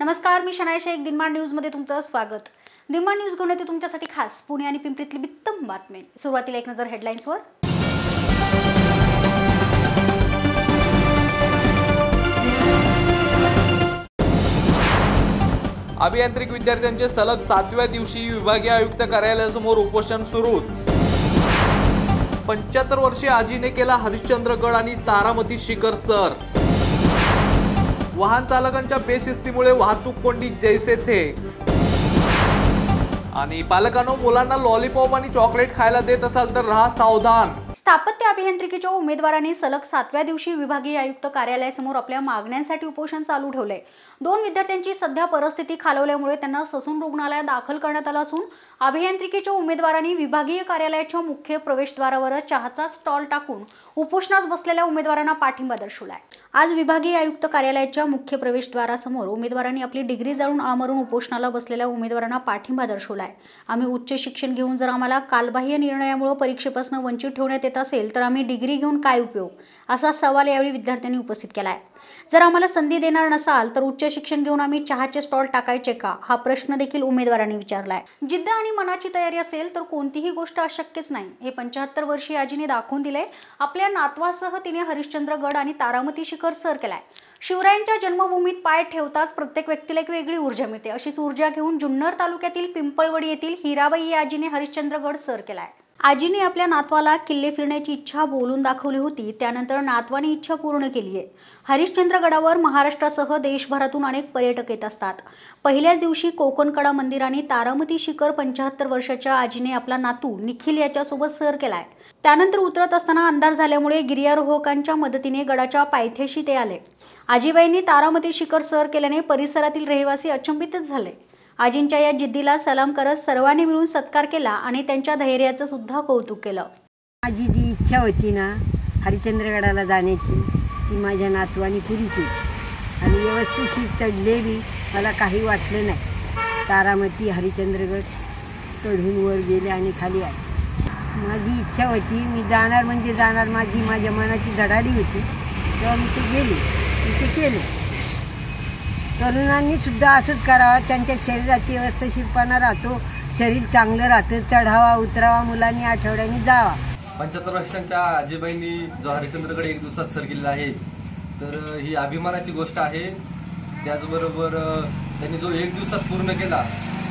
नमस्कार, मी शनाय शेख. दिनमान न्यूजमध्ये तुमचं स्वागत. दिनमान न्यूज घेऊन येते तुमच्यासाठी खास पुणे आणि पिंपरीतली उत्तम बातमी. सुरुवातीला एक नजर हेडलाईन्सवर. अभियांत्रिकी विद्यार्थ्यांचे सलग 7व्या दिवशी विभागीय आयुक्त कार्यालयासमोर उपोषण सुरू. 75 वर्षीय आजीने केला हरिश्चंद्रगड आणि तारामती शिखर सर. वाहन चालकांच्या बेशिस्तीमुळे वाहतूक कोंडी जैसे थे. आणि पालकांनो, मुलांना लॉलीपॉप आणि चॉकलेट खायला देत असाल तर राहा सावधान. स्थापत्य अभियांत्रिकीच्या उमेदवारांनी सलग 7व्या दिवशी विभागीय आयुक्त कार्यालयासमोर आपल्या मागण्यांसाठी उपोषण चालू ठेवले. 2 विद्यार्थ्यांची सध्या परिस्थिती खालावल्यामुळे त्यांना ससून रुग्णालयात दाखल करण्यात आलं असून अभियांत्रिकीच्या उमेदवारांनी विभागीय कार्यालयाच्या मुख्य प्रवेशद्वारावर चहाचा स्टॉल टाकून उपोषणास बसलेल्या उमेदवारांना पाठिंबा दर्शवलाय. आज विभागीय आयुक्त कार्यालयाच्या मुख्य प्रवेशद्वारासमोर उमेदवारांनी आपली डिग्री जाळून आमरून उपोषणाला बसलेल्या उमेदवारांना पाठिंबा दर्शवलाय. आम्ही उच्च शिक्षण घेऊन जर आम्हाला कालबाह्य निर्णयामुळे परीक्षेपासून वंचित ठेवण्यात येत असेल तर आम्ही डिग्री घेऊन काय उपयोग, असा सवाल यावेळी विद्यार्थ्यांनी उपस्थित केलाय. जर आम्हाला संधी देणार नसाल तर उच्च शिक्षण घेऊन आम्ही चहाचे स्टॉल टाकायचे का, हा प्रश्न देखील उमेदवारांनी विचारलाय. जिद्द आणि मनाची तयारी असेल तर कोणतीही गोष्ट अशक्यच नाही, हे 75 वर्षीय आजीने दाखवून दिले. आपल्या नातवासह तिने हरिश्चंद्रगड आणि तारामती शिखर सर केलाय. शिवरायांच्या जन्मभूमीत पाय ठेवताच प्रत्येक व्यक्तीला एक वेगळी ऊर्जा मिळते. अशीच ऊर्जा घेऊन जुन्नर तालुक्यातील पिंपळवडी येथील हिराबाई या आजीने हरिश्चंद्रगड सर केलाय. आजीने आपल्या नातवाला किल्ले फिरण्याची इच्छा बोलून दाखवली होती. त्यानंतर नातवाने इच्छा पूर्ण केली आहे. हरिश्चंद्रगडावर महाराष्ट्रासह देशभरातून अनेक पर्यटक येत असतात. पहिल्याच दिवशी कोकणकडा मंदिर आणि तारामती शिखर 75 वर्षाच्या आजीने आपला नातू निखिल याच्यासोबत सर केलाय. त्यानंतर उतरत असताना अंधार झाल्यामुळे गिर्यारोहकांच्या मदतीने गडाच्या पायथ्याशी ते आले. आजीबाईंनी तारामती शिखर सर केल्याने परिसरातील रहिवासी अचंबितच झाले. आजींच्या या जिद्दीला सलाम करत सर्वांनी मिळून सत्कार केला आणि त्यांच्या धैर्याचं सुद्धा कौतुक केलं. माझी जी इच्छा होती ना हरिश्चंद्रगडाला जाण्याची, ती माझ्या नातवानी पुरी केली आणि व्यवस्थित चढलेली. मला काही वाटलं नाही. तारामती हरिश्चंद्रगड चढून वर गेले आणि खाली आले. माझी इच्छा होती, मी जाणार म्हणजे जाणार. माझ्या मनाची धडाडी होती. तेव्हा मी ते गेले, मी ते केले. तरुणांनी सुद्धा असंच करावं. त्यांच्या शरीराची व्यवस्थितपणा राहतो, शरीर चांगलं राहतं. चढावा उतरावा, मुलांनी आठवड्याने जावा. 75 वर्षांच्या आजीबाईंनी जो हरिश्चंद्रगड 1 दिवसात सर केलेला आहे, तर ही अभिमानाची गोष्ट आहे. त्याचबरोबर त्यांनी जो 1 दिवसात पूर्ण केला.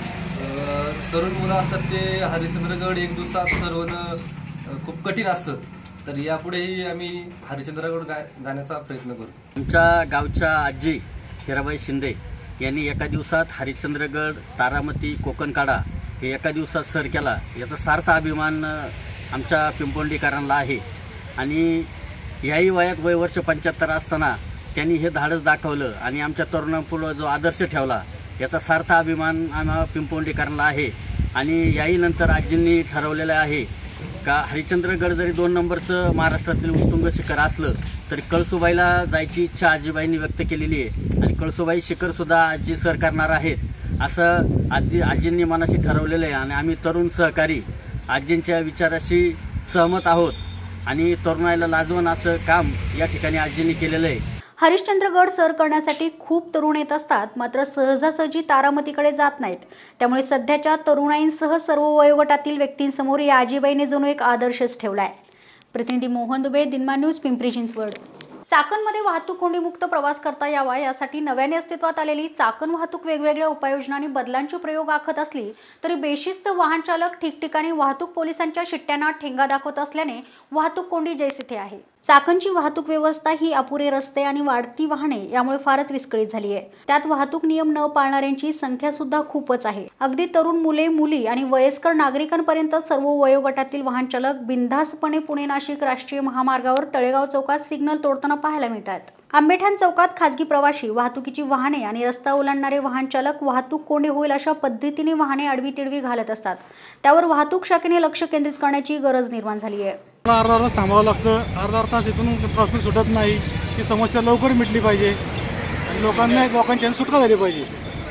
तरुण मुलं असतात ते हरिश्चंद्रगड 1 दिवसात सर होणं खूप कठीण असतं. तर यापुढेही आम्ही हरिश्चंद्रगड जाण्याचा प्रयत्न करू. आमच्या गावच्या आजी हिराबाई शिंदे यांनी एका दिवसात हरिश्चंद्रगड, तारामती, कोकणकडा हे एका दिवसात सर केला. याचा सार्थ अभिमान आमच्या पिंपोंडीकरांना आहे. आणि याही वयात वर्ष 75 असताना त्यांनी हे धाडस दाखवलं आणि आमच्या तरुणांपुढं जो आदर्श ठेवला, याचा सार्थ अभिमान आम्हा पिंपोंडीकरांना आहे. आणि याही नंतर आजींनी ठरवलेलं आहे का हरिश्चंद्रगड जरी 2 नंबरचं महाराष्ट्रातील उत्तुंग शिखर असलं तरी कळसुबाईला जायची इच्छा आजीबाईंनी व्यक्त केलेली आहे. आणि कळसुबाई शिखर सुद्धा आजी सर करणार आहेत, असं आजींनी मनाशी ठरवलेलं आहे. आणि आम्ही तरुण सहकारी आजींच्या विचाराशी सहमत आहोत आणि तरुणाईला लाजवून असं काम या ठिकाणी आजींनी केलेलं आहे. हरिश्चंद्रगड सर करण्यासाठी खूप तरुण येत असतात, मात्र सहजासहजी तारामतीकडे जात नाहीत. त्यामुळे सध्याच्या तरुणाईंसह सर्व वयोगटातील व्यक्तींसमोर या आजीबाईने जणू एक आदर्शच ठेवलाय. प्रतिनिधी मोहन दुबे, दिनमान न्यूज, पिंपरी चिंचवड. चाकणमध्ये वाहतूक कोंडीमुक्त प्रवास करता यावा यासाठी नव्याने अस्तित्वात आलेली चाकण वाहतूक वेगवेगळ्या उपाययोजना आणि बदलांचे प्रयोग आखत असली तरी बेशिस्त वाहन चालक ठिकठिकाणी वाहतूक पोलिसांच्या शिट्ट्यांना ठेंगा दाखवत असल्याने वाहतूक कोंडी जैसे थे आहे. चाकणची वाहतूक व्यवस्था ही अपुरे रस्ते आणि वाढती वाहने यामुळे फारच विस्कळीत झाली आहे. त्यात वाहतूक नियम न पाळणाऱ्यांची संख्या सुद्धा खूपच आहे. अगदी तरुण मुले, मुली आणि वयस्कर नागरिकांपर्यंत सर्व वयोगटातील वाहन चालक बिनधास्तपणे पुणे नाशिक राष्ट्रीय महामार्गावर तळेगाव चौकात सिग्नल तोडताना पाहायला मिळतात. आंबेठाण चौकात खाजगी प्रवासी, वाहतुकीची वाहने आणि रस्ता ओलांडणारे वाहन चालक वाहतूक कोंडी होईल अशा पद्धतीने वाहने आडवी तिडवी घालत असतात. त्यावर वाहतूक शाखेने लक्ष केंद्रित करण्याची गरज निर्माण झाली आहे. अर्धा तास थांबावं लागतं. अर्धा तास इथून ट्रॅफिक सुटत नाही. ही समस्या लवकर मिटली पाहिजे आणि लोकांची सुटका झाली पाहिजे.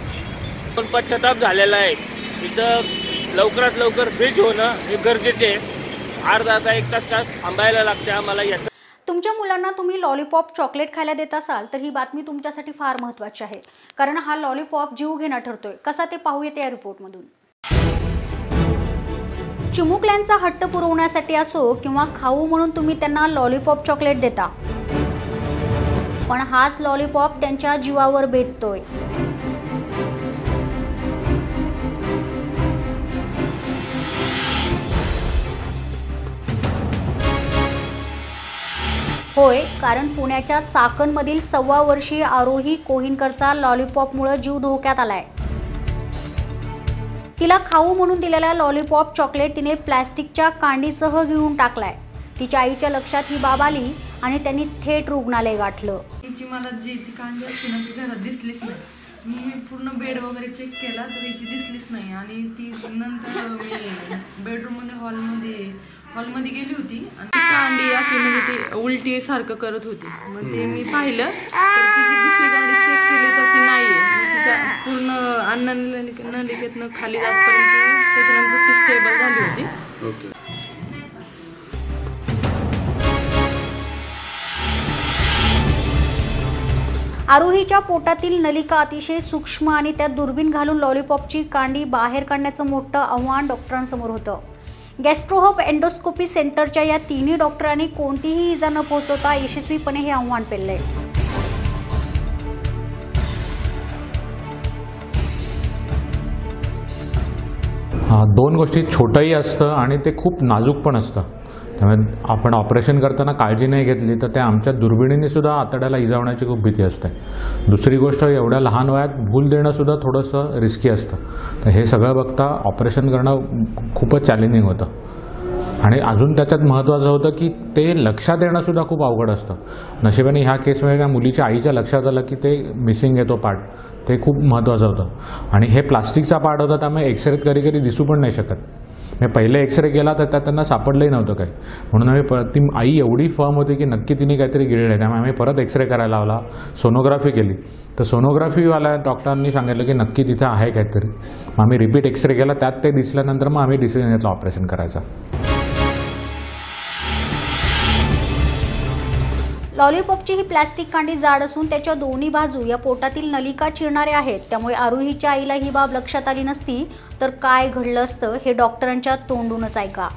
पण पश्चाताप झालेला आहे. इथं लवकरात लवकर ब्रिज होणं हे गरजेचे आहे. अर्धा तास 1 तास थांबायला लागते आम्हाला. तुमच्या मुलांना तुम्ही लॉलीपॉप चॉकलेट खायला देत असाल तर ही बातमी तुमच्यासाठी फार महत्त्वाची आहे, कारण हा लॉलीपॉप जीवघेणा ठरतोय. कसा ते पाहूया या रिपोर्टमधून. चिमुकल्यांचा हट्ट पुरवण्यासाठी असो किंवा खाऊ म्हणून तुम्ही त्यांना लॉलीपॉप चॉकलेट देता, पण हाच लॉलीपॉप त्यांच्या जीवावर बेततोय. होय, कारण पुण्याच्या चाकणमधील 6 वर्षीय आरोही कोहिनकरचा लॉलीपॉपमुळे जीव धोक्यात आलाय. तिला खाऊ म्हणून दिलेला लॉलीपॉप चॉकलेट तिने प्लॅस्टिकच्या कांडीसह घेऊन टाकलाय. तिच्या आईच्या लक्षात ही बाब आली आणि त्यांनी थेट रुग्णालय गाठलं. हिची मला जी ती कांडी असते ना ती घरात दिसलीच नाही. मी पूर्ण बेड वगैरे चेक केला तर हिची दिसलीच नाही. आणि ती नंतर मी बेडरूममध्ये हॉलमध्ये गेली होती आणि ती कांडी अशी म्हणजे ती उलटी सारखं करत होती. मग ते मी पाहिलं तर तिची दुसरी गाडी चेक केली तर ती नाहीये. तिचा पूर्ण अन्ननलिकेतनं खाली जासपर्यंत त्याच्यानंतर ती स्टेबल झाली होती. आरोहीच्या पोटातील नलिका अतिशय सूक्ष्म आणि त्यात दुर्बीण घालून लॉलीपॉपची कांडी बाहेर काढण्याचं मोठं आव्हान डॉक्टरांसमोर होतं. गॅस्ट्रोहब एंडोस्कोपी सेंटरच्या या तिन्ही डॉक्टरांनी कोणतीही इजा न पोहोचवता यशस्वीपणे हे आव्हान पेललंय. दोन गोष्टी, छोटंही असतं आणि ते खूप नाजूक पण असतं. त्यामुळे आपण ऑपरेशन करताना काळजी नाही घेतली तर त्या आमच्या दुर्बिणीने सुद्धा आतड्याला इजा होण्याची खूप भीती असते. दुसरी गोष्ट, एवढ्या लहान वयात भूल देणं सुद्धा थोडंसं रिस्की असतं. तर हे सगळं बघता ऑपरेशन करणं खूपच चॅलेंजिंग होतं. आणि अजून त्याच्यात महत्त्वाचं होतं की ते लक्षात येणं सुद्धा खूप अवघड असतं. नशिबाने ह्या केसमध्ये त्या मुलीच्या आईच्या लक्षात आलं की ते मिसिंग आहे तो पार्ट, ते खूप महत्त्वाचं होतं. आणि हे प्लास्टिकचा पार्ट होता, त्यामुळे एक्सरेत कधी कधी दिसू पण नाही शकत. मी पहिले एक्सरे केला तर त्यात त्यांना सापडलंही नव्हतं काही. म्हणून आम्ही ती आई एवढी फर्म होती की नक्की तिने काहीतरी गिळलं आहे. त्यामुळे आम्ही परत एक्सरे करायला लावला, सोनोग्राफी केली. तर सोनोग्राफीवाल्या डॉक्टरांनी सांगितलं की नक्की तिथे आहे काहीतरी. मग आम्ही रिपीट एक्सरे केला, त्यात ते दिसल्यानंतर मग आम्ही डिसिजन घेतला ऑपरेशन करायचा. लॉलीपॉपची ही प्लॅस्टिक कांडी जाड असून त्याच्या दोन्ही बाजू या पोटातील नलिका चिरणाऱ्या आहेत. त्यामुळे आरोहीच्या आईला ही बाब लक्षात आली नसती तर काय घडलं असतं हे डॉक्टरांच्या तोंडूनच ऐका.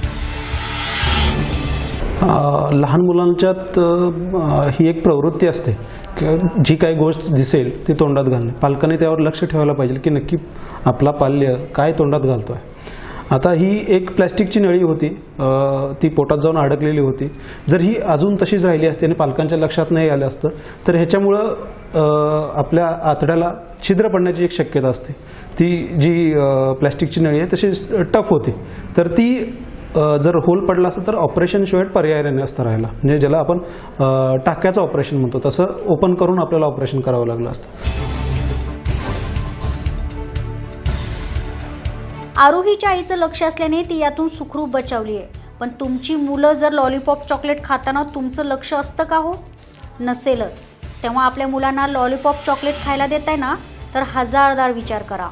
लहान मुलांच्यात ही एक प्रवृत्ती असते की जी काही गोष्ट दिसेल ती तोंडात घालणे. पालकांनी त्यावर लक्ष ठेवायला पाहिजे की नक्की आपला पाल्य काय तोंडात घालतोय. आता ही एक प्लॅस्टिकची नळी होती, ती पोटात जाऊन अडकलेली होती. जर ही अजून तशीच राहिली असती आणि पालकांच्या लक्षात नाही आलं असतं तर ह्याच्यामुळं आपल्या आतड्याला छिद्र पडण्याची एक शक्यता असते. ती जी प्लॅस्टिकची नळी आहे तशी टफ होती. तर ती जर होल पडला असतं तर ऑपरेशनशिवाय पर्याय नसता राहिला. म्हणजे ज्याला आपण टाक्याचं ऑपरेशन म्हणतो तसं ओपन करून आपल्याला ऑपरेशन करावं लागलं असतं. आरोहीच्या आईचं लक्ष असल्याने ती यातून सुखरूप बचावली आहे. पण तुमची मुलं जर लॉलीपॉप चॉकलेट खाताना तुमचं लक्ष असतं का हो? नसेलच. तेव्हा आपल्या मुलांना लॉलीपॉप चॉकलेट खायला देताय ना तर हजारदार विचार करा.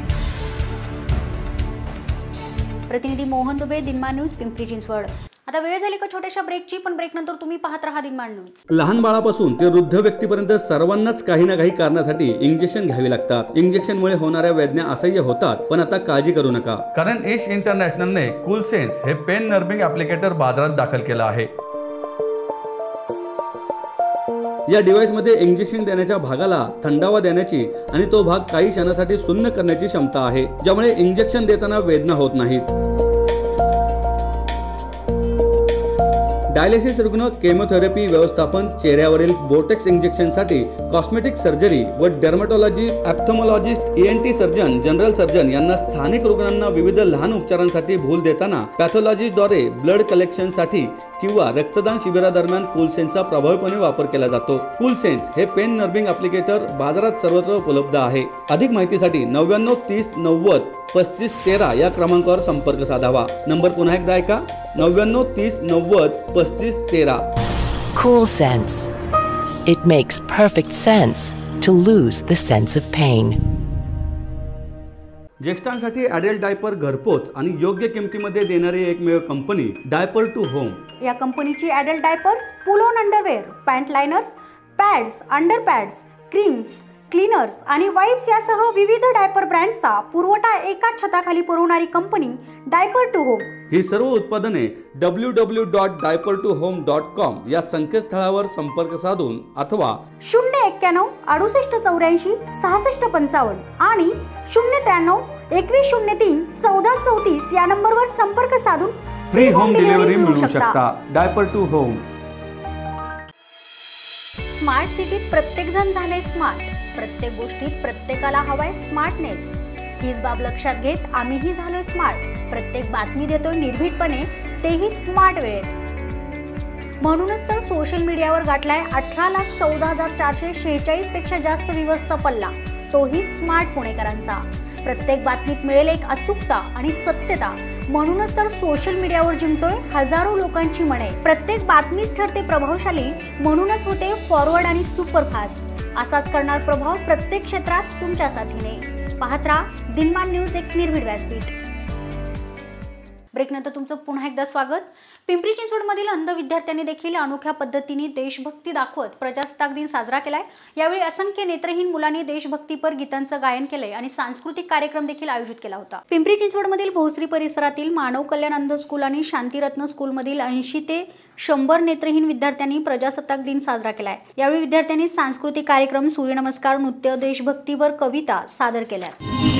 प्रतिनिधी मोहन दुबे, दिनमान न्यूज, पिंपरी चिंचवड. आता वेळ झाली का छोट्याशा ब्रेकची, पण ब्रेक नंतर तुम्ही पाहत राहा दिनमान न्यूज. लहान बाळापासून ते वृद्ध व्यक्तीपर्यंत सर्वांनाच काही ना काही कारणासाठी इंजेक्शन घ्यावे लागतात. इंजेक्शनमुळे होणाऱ्या वेदना असह्य होतात, पण आता काळजी करू नका, कारण एश इंटरनॅशनलने कूल सेन्स हे पेन नर्विंग ऍप्लिकेटर बाजारात दाखल केलं आहे. या डिव्हाइसमध्ये इंजेक्शन देण्याच्या भागाला थंडावा देण्याची आणि तो भाग काही क्षणासाठी सुन्न करण्याची क्षमता आहे, ज्यामुळे इंजेक्शन देताना वेदना होत नाहीत. डायलिसिस रुग्ण, केमोथेरपी व्यवस्थापन, चेहऱ्यावरील बोटेक्स इंजेक्शनसाठी कॉस्मेटिक सर्जरी व dermatology, ophthalmologist, ENT surgeon, general surgeon यांना स्थानिक रुग्णांना विविध लहान उपचारांसाठी भूल देताना पॅथॉलॉजीद्वारे ब्लड कलेक्शनसाठी किंवा रक्तदान शिबिरादरम्यान कूलसेन्सचा प्रभावीपणे वापर केला जातो. कूलसेन्स हे पेन नर्विंग ऍप्लिकेटर बाजारात सर्वत्र उपलब्ध आहे. अधिक माहितीसाठी 99 30 90 35 13 या क्रमांकावर संपर्क साधावा. नंबर पुन्हा एकदा ऐका, 99 30 90 35 13. CoolSense. It makes perfect sense to lose the sense of pain. ज्येष्ठांसाठी ॲडल्ट डायपर घरपोच आणि योग्य किमतीमध्ये देणारी एकमेव कंपनी डायपर टू होम. या कंपनीची adult diapers, pull on underwear, pant liners, pads, under pads, creams, cleaners आणि वाईप्स यासह विविध डायपर ब्रँड्सचा पुरवठा एकाच छताखाली पुरवणारी कंपनी डायपर टू होम. ही सर्व उत्पादने www.diaper2home.com या संकेतस्थळावर संपर्क साधून अथवा 091 68 84 66 55 आणि 093 21 03 14 34 या नंबरवर संपर्क साधून फ्री होम डिलिव्हरी मिळू शकता. Diaper to home. स्मार्ट सिटीत प्रत्येक जण झाले स्मार्ट. प्रत्येक गोष्टीत प्रत्येकाला हवाय स्मार्टनेस. हीच बाब लक्षात घेत आम्हीही झालोय स्मार्ट. प्रत्येक बातमी देतोय निर्भीडपणे, तेही स्मार्ट वेळेत. म्हणूनच तर सोशल मीडियावर गाठलाय 18,14,446 पेक्षा जास्त व्ह्यूअर्सचा पल्ला, तोही स्मार्ट पुणेकरांचा. प्रत्येक बातमीत मिळेल एक अचूकता आणि सत्यता. म्हणूनच तर सोशल मीडियावर जिंकतोय हजारो लोकांची मने. प्रत्येक बातमीच ठरते प्रभावशाली, म्हणूनच होते फॉरवर्ड आणि सुपरफास्ट. असाच करणार प्रभाव प्रत्येक क्षेत्रात तुमच्या साथीने. पाहत राहा दिनमान न्यूज, एक निर्भीड व्यासपीठ. ब्रेकनंतर तुमचं पुन्हा एकदा स्वागत. पिंपरी चिंचवडमधील अंध विद्यार्थ्यांनी देखील अनोख्या पद्धतीने देशभक्ती दाखवत प्रजासत्ताक दिन साजरा केलाय. यावेळी असंख्य नेत्रहीन मुलांनी देशभक्तीपर गीतांचं गायन केलंय आणि सांस्कृतिक कार्यक्रम देखील आयोजित केला होता. पिंपरी चिंचवडमधील भोसरी परिसरातील मानव कल्याण अंध स्कूल आणि शांतिरत्न स्कूलमधील 80 ते 100 नेत्रहीन विद्यार्थ्यांनी प्रजासत्ताक दिन साजरा केलाय. यावेळी विद्यार्थ्यांनी सांस्कृतिक कार्यक्रम, सूर्यनमस्कार, नृत्य, देशभक्तीपर कविता सादर केल्या.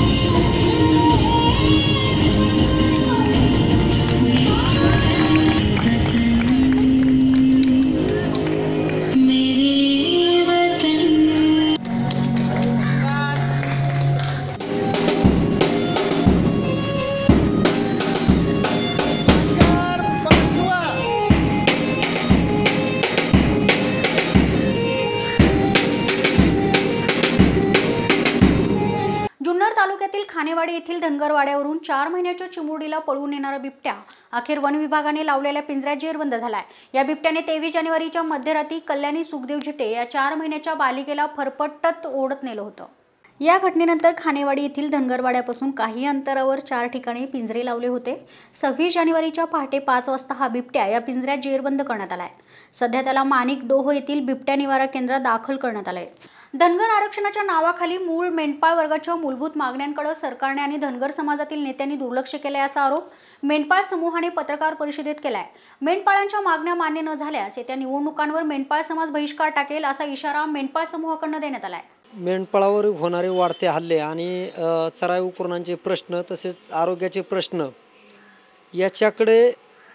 तालुक्यातील खानेवाडी येथील धनगरवाड्यावरून 4 महिन्याच्या चिमुरडीला पळवून नेणारा बिबट्या अखेर वन विभागाने लावलेल्या पिंजऱ्यात जेरबंद झालाय. या बिबट्याने 23 जानेवारीच्या मध्यरात्री कल्याणी सुखदेव झिटे या 4 महिन्याच्या बालिकेला फरफटत ओढत नेलं होतं. या घटनेनंतर खानेवाडी येथील धनगरवाड्यापासून काही अंतरावर 4 ठिकाणी पिंजरे लावले होते. 26 जानेवारीच्या पहाटे 5 वाजता हा बिबट्या या पिंजऱ्यात जेरबंद करण्यात आलाय. सध्या त्याला माणिक डोह येथील बिबट्या निवारा केंद्रात दाखल करण्यात आलंय. धनगर आरक्षणाच्या नावाखाली मूळ मेंढपाळ वर्गाच्या मूलभूत मागण्यांकडे सरकारने आणि धनगर समाजातील नेत्यांनी दुर्लक्ष केले असा आरोप मेंढपाळ समूहाने पत्रकार परिषदेत केलाय. मेंढपाळांच्या मागण्या मान्य न झाल्यास येत्या निवडणुकांवर मेंढपाळ समाज बहिष्कार टाकेल असा इशारा मेंढपाळ समूहाकडून देण्यात आलाय. मेंढपाळावर होणारे वाढते हल्ले आणि चराई उपकरणांचे प्रश्न तसेच आरोग्याचे प्रश्न याच्याकडे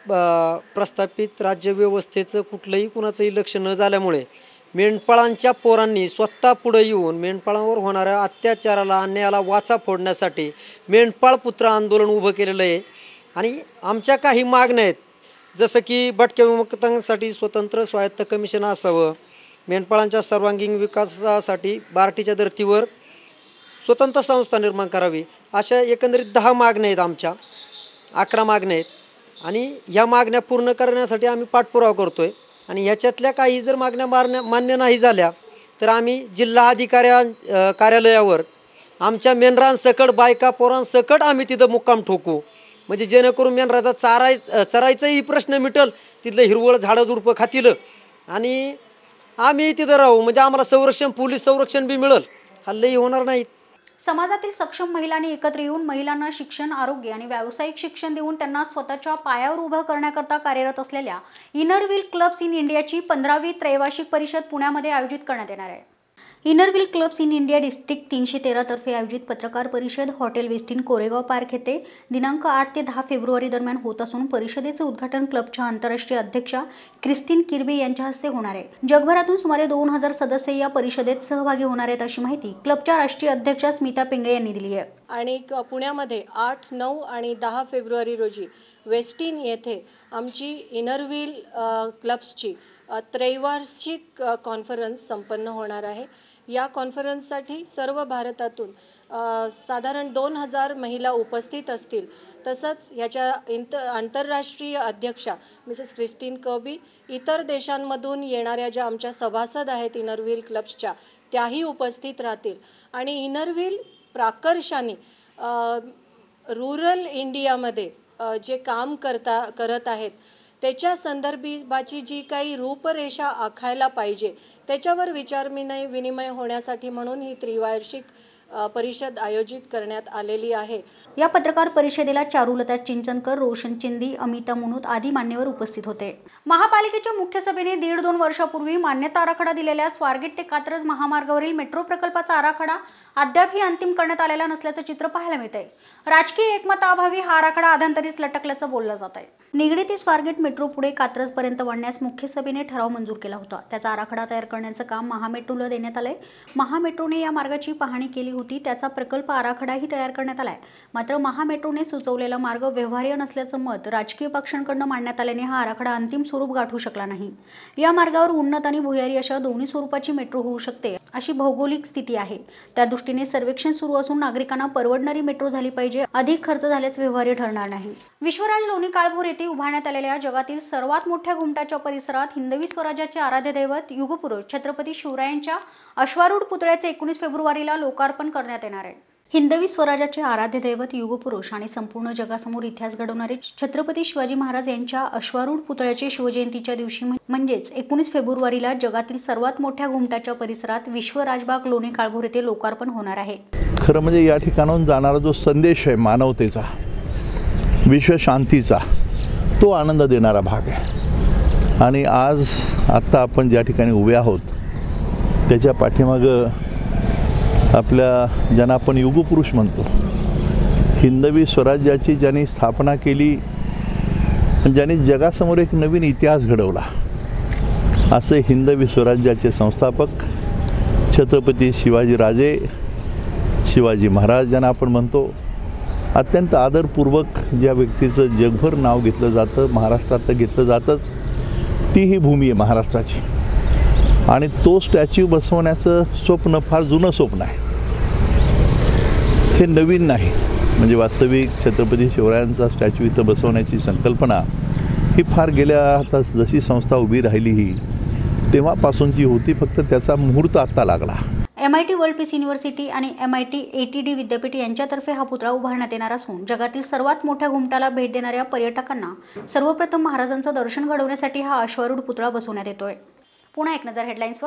प्रस्थापित राज्यव्यवस्थेचं कुठलंही कुणाचंही लक्ष न झाल्यामुळे मेंढपाळांच्या पोरांनी स्वतः पुढे येऊन मेंढपाळांवर होणाऱ्या अत्याचाराला, अन्यायाला वाचा फोडण्यासाठी मेंढपाळ पुत्र आंदोलन उभं केलेलं आहे. आणि आमच्या काही मागण्या आहेत, जसं की भटक्या विमुक्तांसाठी स्वतंत्र स्वायत्त कमिशन असावं, मेंढपाळांच्या सर्वांगीण विकासासाठी बार्टीच्या धर्तीवर स्वतंत्र संस्था निर्माण करावी, अशा एकंदरीत 10 मागण्या आहेत. आमच्या 11 मागण्या आहेत आणि ह्या मागण्या पूर्ण करण्यासाठी आम्ही पाठपुरावा करतो आहे. आणि ह्याच्यातल्या काही जर मागण्या मान्य नाही झाल्या तर आम्ही जिल्हा कार्यालयावर आमच्या मेंढरांसकट, बायका पोरांसकट आम्ही तिथं मुक्काम ठोकू, म्हणजे जेणेकरून मेंढराचा चरायचाही प्रश्न मिटल, तिथलं हिरवळ झाडं झुडपं खातील आणि आम्ही तिथं राहू, म्हणजे आम्हाला संरक्षण, पोलीस संरक्षण बी मिळेल, हल्लेही होणार नाहीत. समाजातील सक्षम महिलांनी एकत्र येऊन महिलांना शिक्षण, आरोग्य आणि व्यावसायिक शिक्षण देऊन त्यांना स्वतःच्या पायावर उभं करण्याकरता कार्यरत असलेल्या इनर व्हील क्लब्स इन इंडियाची 15वी त्रैवार्षिक परिषद पुण्यामध्ये आयोजित करण्यात येणार आहे. Inner Wheel clubs in India district 313 तर्फे आयोजित पत्रकार परिषद हॉटेल वेस्टिन कोरेगाव पार्क येथे दिनांक 8 ते 10 फेब्रुवारी दरम्यान होत असून परिषदेचे उद्घाटन क्लबच्या आंतरराष्ट्रीय अध्यक्षा क्रिस्टीन किर्बी यांच्या हस्ते होणार आहे. जगभरातून सुमारे 2000 सदस्य या परिषदेत सहभागी होणार आहेत अशी माहिती क्लबच्या राष्ट्रीय अध्यक्षा स्मिता पिंगळे यांनी दिली आहे. आणि पुण्यामध्ये 8, 9 आणि 10 फेब्रुवारी रोजी वेस्टिन येथे आमची इनर व्हील क्लब्सची त्रैवार्षिक कॉन्फरन्स संपन्न होणार आहे. या कॉन्फरन्ससाठी सर्व भारतातून साधारण 2000 महिला उपस्थित असतील. तसंच याच्या आंतरराष्ट्रीय अध्यक्षा मिसेस क्रिस्टीन कर्बी, इतर देशांमधून येणाऱ्या ज्या आमच्या सभासद आहेत इनर व्हील क्लब्सच्या, त्याही उपस्थित राहतील. आणि इनर व्हील प्राकर्षाने रुरल इंडियामध्ये जे काम करत आहेत त्याच्या संदर्भाची जी काही रूपरेषा आखायला पाहिजे त्याच्यावर विनिमय होण्यासाठी म्हणून ही त्रिवार्षिक परिषद आयोजित करण्यात आलेली आहे। या पत्रकार परिषदेला चारुलता चिंचनकर, रोशन चिंदी, अमिता मुनूत आदी मान्यवर उपस्थित होते। महापालिकेच्या मुख्य सभेने 1.5-2 वर्षापूर्वी मान्यता आराखडा दिलेल्या स्वारगेट ते कात्रज महामार्गावरील मेट्रो प्रकल्पाचा आराखडा अद्यापही अंतिम करण्यात आलेला नसल्याचं चित्र पाहायला मिळतंय। राजकीय एकमताअभावी हा आराखडा अधांतरीच लटकल्याचं बोललं जात आहे। निगडी ते स्वारगेट मेट्रो पुढे कात्रज पर्यंत वाढण्यास मुख्य सभेने ठराव मंजूर केला होता। त्याचा आराखडा तयार करण्याचं काम महामेट्रोला देण्यात आलंय। महामेट्रोने या मार्गाची पाहणी केली होती, त्याचा प्रकल्प आराखडाही तयार करण्यात आलाय। मात्र महामेट्रोने सुचवलेला मार्ग व्यवहार्य नसल्याचं मत राजकीय पक्षांकडून मांडण्यात आल्याने हा आराखडा अंतिम स्वरूप गाठू शकला नाही। या मार्गावर उन्नत आणि भुयारी अशा दोन्ही स्वरूपाची मेट्रो होऊ शकते अशी भौगोलिक स्थिती आहे। त्या दृष्टीने सर्वेक्षण सुरू असून नागरिकांना परवडणारी मेट्रो झाली पाहिजे। अधिक खर्च झाल्यास व्यवहार्य ठरणार नाही। विश्वराज लोणी काळभोर येथे उभारण्यात आलेल्या जगातील सर्वात मोठ्या घुमटाच्या परिसरात हिंदवी स्वराज्याचे आराध्य दैवत युगपुरुष छत्रपती शिवरायांच्या अश्वारूढ पुतळ्याचे 19 फेब्रुवारीला लोकार्पण करण्यात येणार आहे। हिंदवी स्वराज्याचे आराध्य दैवत युगपुरुष आणि संपूर्ण जगासमोर इतिहास घडवणारे छत्रपती शिवाजी महाराज यांच्या अश्वारूढ पुतळ्याचे शिवजयंतीच्या दिवशी म्हणजेच 19 फेब्रुवारीला जगातील सर्वात मोठ्या घुमटाच्या परिसरात विश्वराजबाग लोणी काळभोर येथे लोकार्पण होणार आहे। खरं म्हणजे या ठिकाणाहून जाणारा जो संदेश आहे मानवतेचा, विश्वशांतीचा, तो आनंद देणारा भाग आहे। आणि आज आत्ता आपण ज्या ठिकाणी उभे आहोत त्याच्या पाठीमागं आपल्या ज्यांना आपण युगपुरुष म्हणतो, हिंदवी स्वराज्याची ज्यांनी स्थापना केली, ज्यांनी जगासमोर एक नवीन इतिहास घडवला, असे हिंदवी स्वराज्याचे संस्थापक छत्रपती शिवाजीराजे, शिवाजी महाराज ज्यांना आपण म्हणतो, अत्यंत आदरपूर्वक ज्या व्यक्तीचं जगभर नाव घेतलं जातं, महाराष्ट्रात घेतलं जातंच, ती ही भूमी आहे महाराष्ट्राची। आणि तो स्टॅच्यू बसवण्याचं स्वप्न फार जुनं स्वप्न आहे, हे नवीन नाही। म्हणजे वास्तविक छत्रपती शिवरायांचा स्टॅच्यू इथं बसवण्याची संकल्पना ही फार गेल्या आता जशी संस्था उभी राहिली ही तेव्हापासूनची होती, फक्त त्याचा मुहूर्त आत्ता लागला। MIT वर्ल्ड पीस युनिव्हर्सिटी आणि MIT ATD विद्यापीठ यांच्यातर्फे हा पुतळा उभारण्यात येणार असून जगातील सर्वात मोठ्या घुमटाला भेट देणाऱ्या पर्यटकांना सर्वप्रथम महाराजांचं दर्शन घडवण्यासाठी हा अश्वारूढ पुतळा बसवण्यात येतोय। पुन्हा एक नजर हेडलाईन्सवर।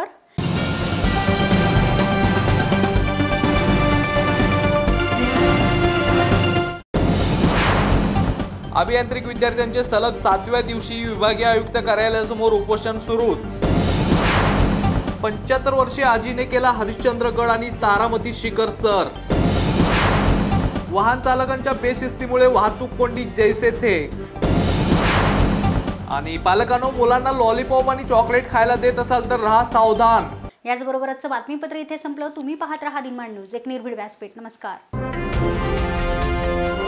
अभियांत्रिक विद्यार्थ्यांचे सलग 7व्या दिवशी विभागीय आयुक्त कार्यालयासमोर उपोषण सुरू। 75 वर्षीय आजीने केला हरिश्चंद्रगड आणि तारामती शिखर सर। वाहन चालकांच्या बेशिस्तीमुळे वाहतूक कोंडी जैसे थे। आणि पालकांनो, मुलांना लॉलीपॉप आणि चॉकलेट खायला देत असाल तर राहा सावधान। याचबरोबर आजचं बातमीपत्र इथे संपलं। तुम्ही पाहत राहा दिनमान न्यूज, एक निर्भीड व्यासपीठ। नमस्कार।